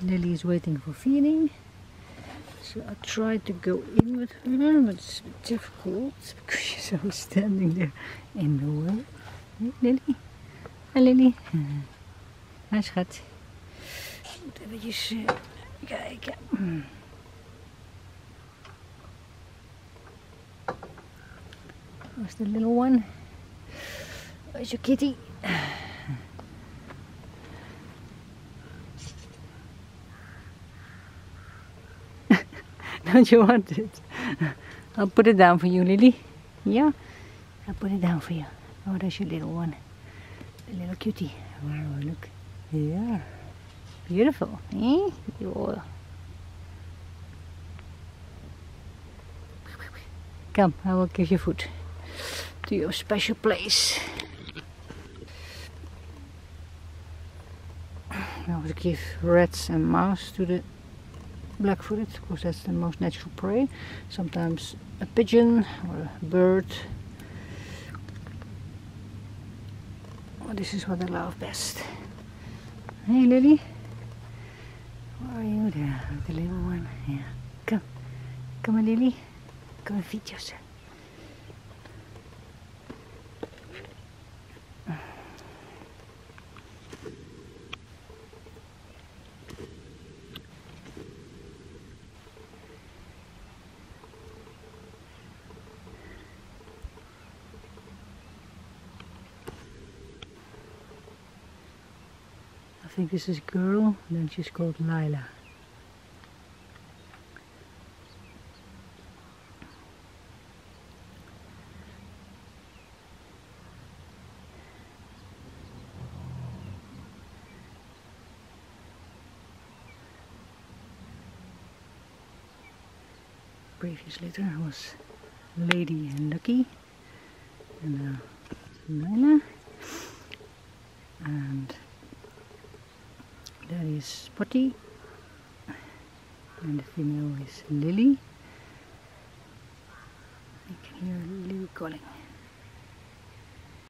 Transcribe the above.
Lily is waiting for feeding. So I tried to go in with her, but it's a bit difficult because she's always standing there in the way. Hey, Lily. Hi Lily. Hi schat. Ik moet eventjes kijken. Where's the little one? Where's your kitty? Don't you want it? I'll put it down for you, Lily. Yeah? I'll put it down for you. Oh, there's your little one. The little cutie. Wow, look. Yeah. Beautiful. Eh? You're... Come, I will give you food to your special place. I will give rats and mouse to the black-footed because that's the most natural prey. Sometimes a pigeon or a bird. Oh, this is what I love best. Hey Lily, where are you there? The little one. Yeah. Come on Lily, come and feed yourself. I think this is a girl, and then she's called Lila. Previous litter was Lady and Lucky, and Lila, and that is Spotty, and the female is Lily. You can hear Lily calling.